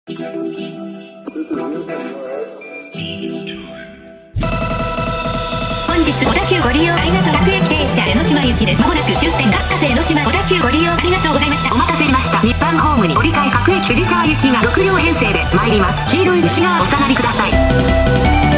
日小田急ご利用ありがとう。各駅停車江ノ島行きです。まもなく終点各線江ノ島。小田急ご利用ありがとうございました。お待たせしました。日阪ホームに折り返し各駅藤沢行きが6両編成で参ります。黄色い内側お下がりください。